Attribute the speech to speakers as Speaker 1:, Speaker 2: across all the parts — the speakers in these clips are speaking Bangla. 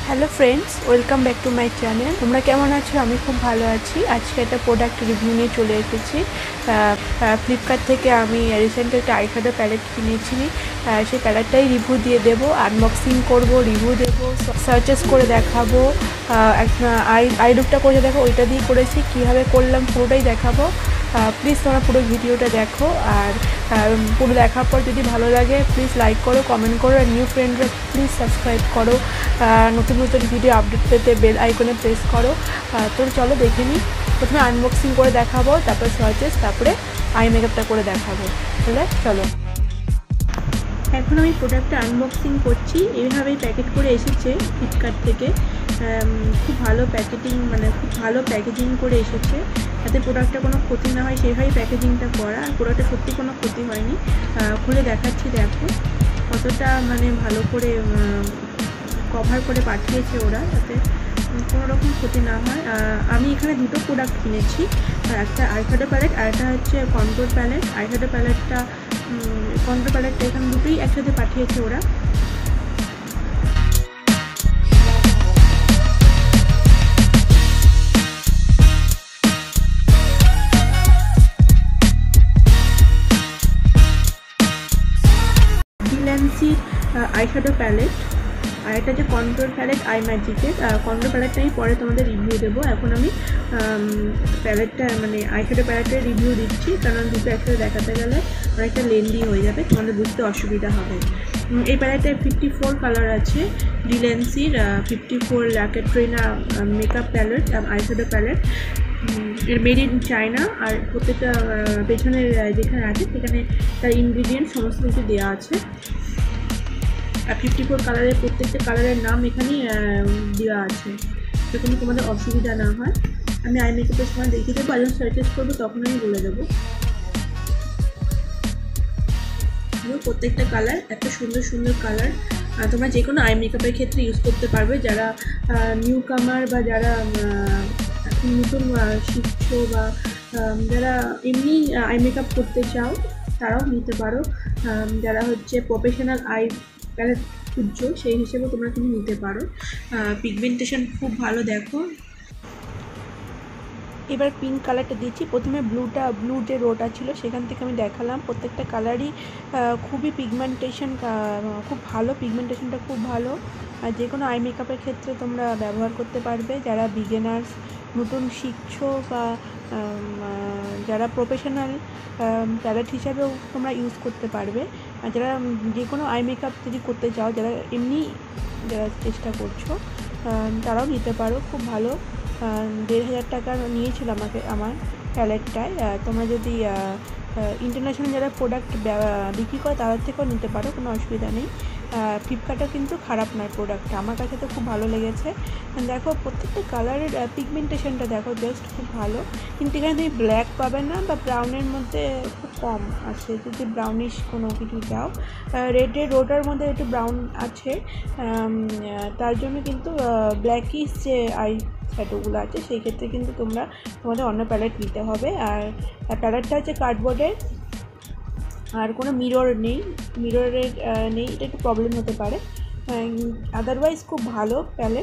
Speaker 1: Hello friends, welcome back to my channel. তোমরা কেমন আছো? আমি খুব ভালো আছি। আজকে একটা প্রোডাক্ট রিভিউ নিয়ে চলে এসেছি। ফ্লিপকার্ট থেকে আমি রিসেন্টলি একটা আইশ্যাডো প্যালেট কিনেছি। সেই প্যালেটটাই রিভিউ দিয়ে দেবো, আনবক্সিং করব, রিভিউ দেবো, সার্চেস করে দেখাবো। আই লুকটা করে দেখো, ওইটা দিয়ে করেছি, কীভাবে করলাম পুরোটাই দেখাবো। প্লিজ তোমরা পুরো ভিডিওটা দেখো, আর পুরো দেখার পর যদি ভালো লাগে প্লিজ লাইক করো, কমেন্ট করো, আর নিউ ফ্রেন্ডরা প্লিজ সাবস্ক্রাইব করো। নতুন নতুন ভিডিও আপডেট পেতে বেল আইকনে প্রেস করো। তো চলো দেখে নিই। প্রথমে আনবক্সিং করে দেখাবো, তারপর সার্চেস, তারপরে আই মেকআপটা করে দেখাবো। তাহলে চলো, এখন আমি প্রোডাক্টটা আনবক্সিং করছি। এইভাবেই প্যাকেট করে এসেছে ফ্লিপকার্ট থেকে। খুব ভালো প্যাকেটিং, মানে খুব ভালো প্যাকেজিং করে এসেছে, যাতে প্রোডাক্টটা কোনো ক্ষতি না হয় সেইভাবেই প্যাকেজিংটা করা। আর প্রোডাক্টটা সত্যি কোনো ক্ষতি হয়নি। খুলে দেখাচ্ছি, দেখো কতটা মানে ভালো করে কভার করে পাঠিয়েছে ওরা, যাতে কোনো রকম ক্ষতি না হয়। আমি এখানে দুটো প্রোডাক্ট কিনেছি, একটা আইশ্যাডো প্যালেট আর একটা হচ্ছে কন্ট্রোল প্যালেট। আইশ্যাডো প্যালেটটা কন্ট্রোল প্যালেটটা এখানে দুটোই একসাথে পাঠিয়েছে ওরা। ডিল্যান্সির আইশ্যাডো প্যালেট, আর এটা যে কন্ট্রোল প্যালেট আই ম্যাজিকের। কন্ট্রোল প্যালেটটা আমি পরে তোমাদের রিভিউ দেবো। এখন আমি প্যালেটটা মানে আইশ্যাডো প্যালেটের রিভিউ দিচ্ছি, কারণ দুটো একসাথে দেখাতে গেলে অনেকটা লেন্দি হয়ে যাবে, তোমাদের বুঝতে অসুবিধা হবে। এই প্যালেটটায় 54 কালার আছে। ডিল্যান্সির 54 ল্যাকেট্রিনা মেকআপ প্যালেট, আইশ্যাডো প্যালেট। এর মেড ইন চায়না, আর প্রত্যেকটা পেছনের যেখানে আছে সেখানে তার ইনগ্রিডিয়েন্ট সমস্ত কিছু দেওয়া আছে। আর 54 কালারের প্রত্যেকটা কালারের নাম এখানেই দেওয়া আছে, যখন তোমাদের অসুবিধা না হয়। আমি আই মেকআপের সময় দেখিয়ে দেবো, যখন সার্চেস করবো তখন আমি বলে দেবো। প্রত্যেকটা কালার এত সুন্দর সুন্দর কালার, তোমরা যে কোনো আই মেকআপের ক্ষেত্রে ইউজ করতে পারবে। যারা নিউ কামার বা যারা এখন নতুন শিখছো, বা যারা এমনি আই মেকআপ করতে চাও তারাও নিতে পারো। যারা হচ্ছে প্রফেশনাল আই প্যালেট খুঁজছো সেই হিসেবে তোমরা কিন্তু নিতে পারো। পিগমেন্টেশন খুব ভালো, দেখো। এবার পিঙ্ক কালারটা দিচ্ছি। প্রথমে ব্লু যে রোটা ছিল সেখান থেকে আমি দেখালাম। প্রত্যেকটা কালারই খুবই পিগমেন্টেশন, খুব ভালো, পিগমেন্টেশনটা খুব ভালো। আর যে কোনো আই মেকআপের ক্ষেত্রে তোমরা ব্যবহার করতে পারবে, যারা বিগিনার্স, নতুন শিখছো, বা যারা প্রফেশনাল প্যালেট হিসাবেও তোমরা ইউজ করতে পারবে। আর যারা যে কোনো আই মেকআপ যদি করতে চাও, যারা এমনি যারা চেষ্টা করছো তারাও নিতে পারো। খুব ভালো, 1500 টাকা নিয়েছিল আমার প্যালেটটায়। তোমরা যদি ইন্টারন্যাশনাল যারা প্রোডাক্ট বিক্রি করে তাদের থেকেও নিতে পারো, কোনো অসুবিধা নেই। ফ্লিপকার্টও কিন্তু খারাপ নয় প্রোডাক্টটা, আমার কাছে তো খুব ভালো লেগেছে। দেখো প্রত্যেকটা কালারের পিগমেন্টেশনটা দেখো, জাস্ট খুব ভালো। কিন্তু এখানে তুমি ব্ল্যাক পাবে না, বা ব্রাউনের মধ্যে খুব কম আছে। যদি ব্রাউনিশ কোনো কিছু চাও, রোডের মধ্যে একটু ব্রাউন আছে, তার জন্য কিন্তু ব্ল্যাকিশ যে আই শ্যাডোগুলো আছে সেই ক্ষেত্রে কিন্তু তোমাদের অন্য প্যালেট নিতে হবে। আর প্যালেটটা হচ্ছে কার্ডবোর্ডের, আর কোনো মিররের নেই, এটা একটু প্রবলেম হতে পারে। আদারওয়াইজ খুব ভালো প্যালেট।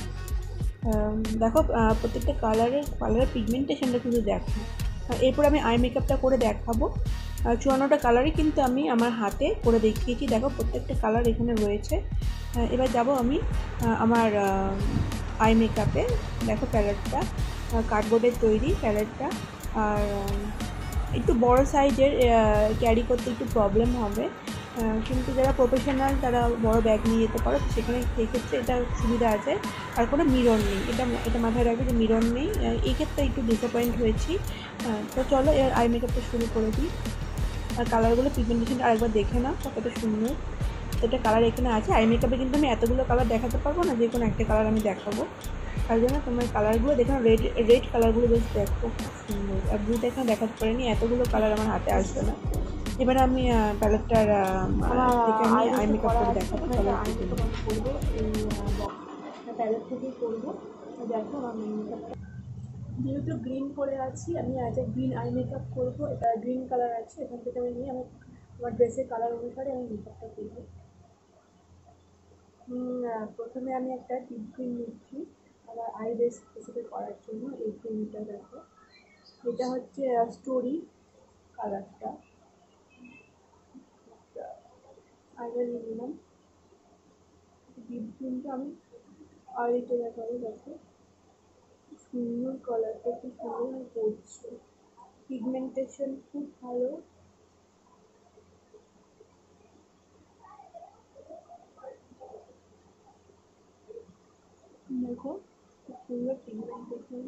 Speaker 1: দেখো প্রত্যেকটা কালারের পিগমেন্টেশনটা কিন্তু দেখো। এরপর আমি আই মেকআপটা করে দেখাবো। 54টা কালারই কিন্তু আমি আমার হাতে করে দেখিয়েছি। দেখো প্রত্যেকটা কালার এখানে রয়েছে। এবার যাব আমি আমার আই মেকআপে। দেখো প্যালেটটা কার্ডবোর্ডের তৈরি প্যালেটটা, আর একটু বড় সাইজের, ক্যারি করতে একটু প্রবলেম হবে, কিন্তু যারা প্রফেশনাল তারা বড় ব্যাগ নিয়ে যেতে পারো, তো সেখানে সেই ক্ষেত্রে এটা সুবিধা আছে। আর কোনো মিরর নেই, এটা মাথায় রাখবে যে মিরর নেই, এই ক্ষেত্রে একটু ডিসঅ্যাপয়েন্ট হয়েছি। তো চলো এর আই মেকআপটা শুরু করে দিই। আর কালারগুলো পিগমেন্টেশনটা আরেকবার দেখে নাও কত সুন্দর। এটা কালার এখানে আছে। আই মেকআপে কিন্তু আমি এতগুলো কালার দেখাতে পারবো না, যে কোনো একটা কালার আমি দেখাবো। তার জন্য তোমার কালারগুলো দেখো, রেড কালারগুলো বেশ দেখো খুব সুন্দর। আর ব্লুটা এখানে দেখাতে পারিনি, এতগুলো কালার আমার হাতে আসবে না। এবারে আমি প্যালেটটার থেকে আমি আই মেকআপ করে দেখাবো। করবো এই প্যালেট থেকেই করবো। দেখো আমার মেকআপটা যেহেতু গ্রিন করে আছি, আমি গ্রিন আই মেকআপ করবো। এটা গ্রিন কালার আছে, এখান থেকে আমি নিয়ে আমার ড্রেসের কালার অনুসারে আমি মেকআপটা করবো। প্রথমে আমি একটা টিপ ক্রিম নিচ্ছি আমার আইব্রো স্পেসিফিক করার জন্য। এই ক্রিমটা দেখো, এটা হচ্ছে স্টোরি কালারটা। আগে নিয়ে নিলাম ডিপ ক্রিমটা। আমি আর এটা দেখাবো, দেখো সুন্দর কালারটা, খুব সুন্দর পড়ছে, পিগমেন্টেশন খুব ভালো। দেখো খুব সুন্দর পিগমেন্টেশন।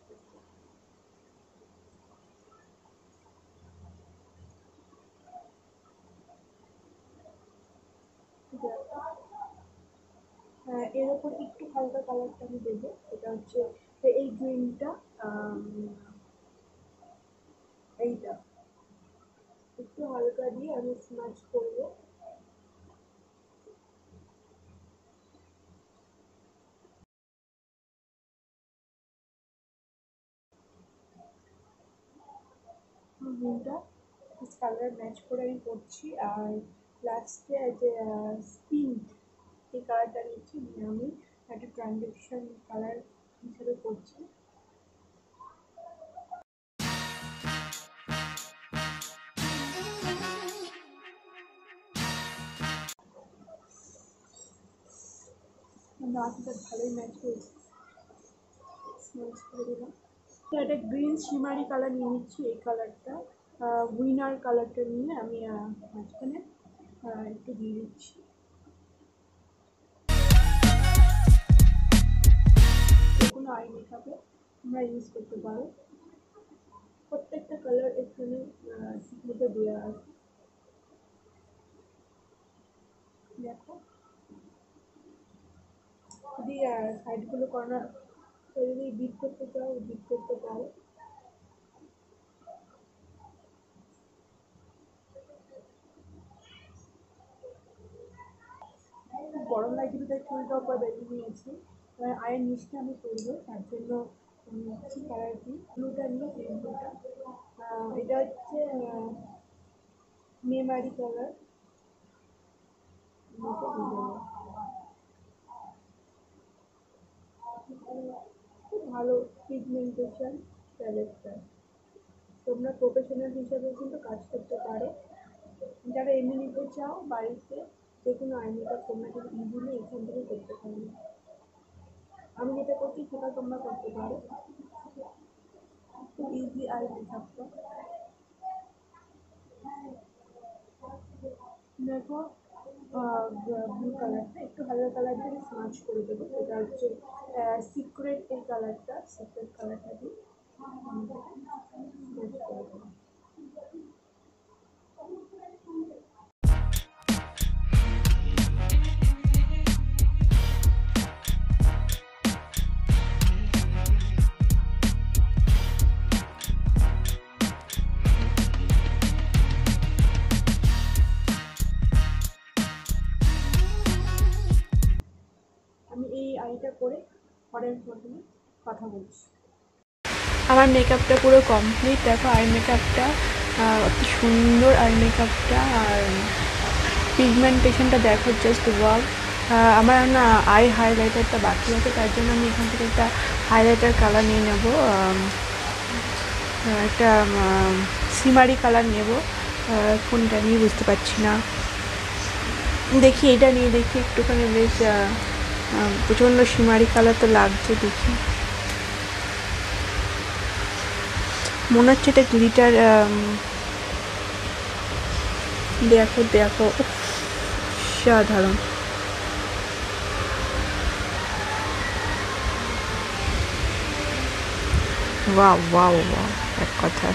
Speaker 1: এর ওপর একটু হালকা কালারটা আমি দেবো, এটা হচ্ছে এই গ্রিনটা, এইটা একটু হালকা দিয়ে আমি স্ম্যাচ করবো। গ্রিনটা কালার ম্যাচ করে আমি করছি। আর লাস্টে যে স্পিঙ্ক এই কালারটা নিচ্ছি, আমি একটা ট্রানজেকশন কালার হিসেবে করছি। নাচটা ভালোই ম্যাচ হয়েছে, ম্যাচ করে দিলাম। একটা গ্রিন শিমারি কালার নিয়ে নিচ্ছি, এই কালারটা উইনার কালারটা নিয়ে আমি মাঝখানে একটু দিয়ে দিচ্ছি। কোনো আই মেকআপে তোমরা ইউজ করতে পারো, প্রত্যেকটা কালার এখানে ঠিকমতো দেওয়া আছে। দেখো যদি সাইডগুলো কর্নার যদি ডিপ করতে চাও ডিপ করতে পারো। গরম লাগছিল তাই চুলটা উপর বেঁধে নিয়েছি। আয়ের নিচটা আমি করবো, তার জন্য নিচ্ছি কালার কি ব্লুটা নিয়ে এই ব্লুটা, এটা হচ্ছে মেমারি কালার। খুব ভালো পিগমেন্টেশন প্যালেটটা, তোমরা প্রফেশনাল হিসাবে কিন্তু কাজ করতে পারো। যারা এমনি নিতে চাও বাড়িতে যে কোনো আই মেকআপ তোমরা কিন্তু ইজিলি এখান থেকে করতে পারো। আমি যেটা করছি সেটা তোমরা করতে পারো, খুব ইজি আই মেকআপটা। দেখো ব্লু কালারটা একটু হালকা কালার দিয়ে স্মাচ করে দেবো, এটা হচ্ছে সিক্রেট এই কালারটা, সিক্রেট কালারটা দিয়ে স্মাচ করে দেবো। আমি এই আইটা করে পরের প্রথমে কথা বলছি। আমার মেকআপটা পুরো কমপ্লিট, দেখো আই মেকআপটা অত সুন্দর আই মেকআপটা, আর পিগমেন্টেশনটা দেখো জাস্ট ওয়াও। আমার না আই হাইলাইটারটা বাকি আছে, তার জন্য আমি এখান থেকে একটা হাইলাইটার কালার নিয়ে নেব, একটা সিমারি কালার নেব। কোনটা নিয়ে বুঝতে পারছি না, দেখি এটা নিয়ে দেখি একটুখানি, বেশ প্রচণ্ড সিমারি কালার তো লাগছে। দেখি মনে হচ্ছে এটা গ্লিটার। দেখো দেখো সাধারণ, ওয়াও ওয়াও ওয়াও এক কথা।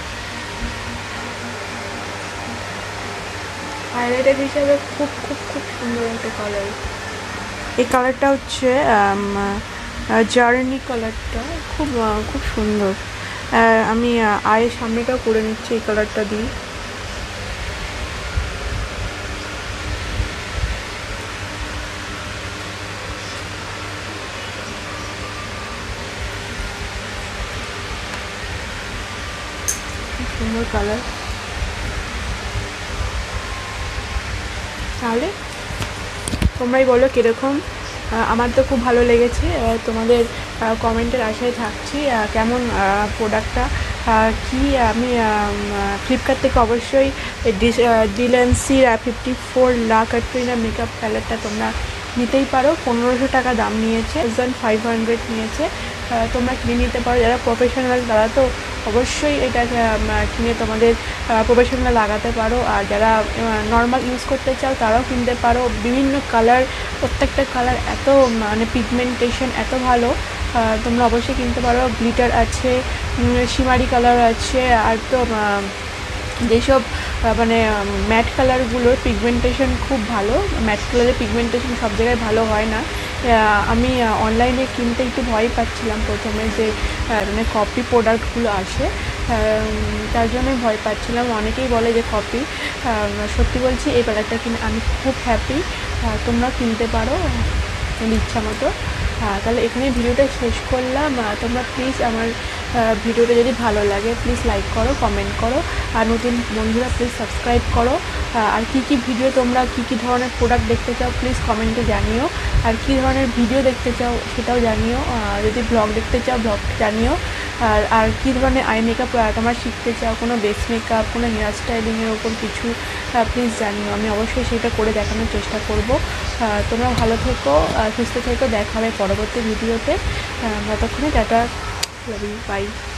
Speaker 1: হাইলাইটার হিসাবে খুব খুব খুব সুন্দর একটা কালার। এই কালারটা হচ্ছে জার্নি কালারটা, খুব খুব সুন্দর। আমি আয়ের সামনেটাও করে নিচ্ছি এই কালারটা দিয়ে। সুন্দর কালার। তাহলে তোমরাই বলো কীরকম। আমার তো খুব ভালো লেগেছে। তোমাদের কমেন্টের আশায় থাকছি কেমন প্রোডাক্টটা কি। আমি ফ্লিপকার্ট থেকে অবশ্যই ডিলেন্সির 54 লা ক্যাটরিনা মেকআপ প্যালেটটা তোমরা নিতেই পারো। 1500 টাকা দাম নিয়েছে, 1500 নিয়েছে। তোমরা কিনে নিতে পারো। যারা প্রফেশনাল তারা তো অবশ্যই এটা কিনে তোমাদের প্রফেশনাল লাগাতে পারো, আর যারা নর্মাল ইউজ করতে চাও তারাও কিনতে পারো। বিভিন্ন কালার, প্রত্যেকটা কালার এত মানে পিগমেন্টেশন এত ভালো, তোমরা অবশ্যই কিনতে পারো। গ্লিটার আছে, শিমারি কালার আছে, আর তো যেসব মানে ম্যাট কালারগুলোর পিগমেন্টেশন খুব ভালো। ম্যাট কালারের পিগমেন্টেশন সব জায়গায় ভালো হয় না। আমি অনলাইনে কিনতে একটু ভয় পাচ্ছিলাম প্রথমে, যে মানে কপি প্রোডাক্টগুলো আসে, তার জন্যই ভয় পাচ্ছিলাম। অনেকেই বলে যে কপি। সত্যি বলছি, এই প্রোডাক্টটা কিনে আমি খুব হ্যাপি। তোমরা কিনতে পারো ইচ্ছা মতো। তাহলে এখানেই ভিডিওটা শেষ করলাম। তোমরা প্লিজ আমার ভিডিওটা যদি ভালো লাগে প্লিজ লাইক করো, কমেন্ট করো, আর নতুন বন্ধুরা প্লিজ সাবস্ক্রাইব করো। আর কী ভিডিও তোমরা কী ধরনের প্রোডাক্ট দেখতে চাও প্লিজ কমেন্টে জানিও। আর কী ধরনের ভিডিও দেখতে চাও সেটাও জানিও। যদি ব্লগ দেখতে চাও ব্লগ জানিও। আর কী ধরনের আই মেকআপ তোমরা শিখতে চাও, কোনো বেস মেকআপ, কোনো হেয়ার স্টাইলিংয়ের ওপর কিছু প্লিজ জানিও। আমি অবশ্যই সেটা করে দেখানোর চেষ্টা করব। তোমরা ভালো থেকো, সুস্থ থেকো। দেখা হবে পরবর্তী ভিডিওতে। ততক্ষণে টাটা, লাভ ইউ, বাই।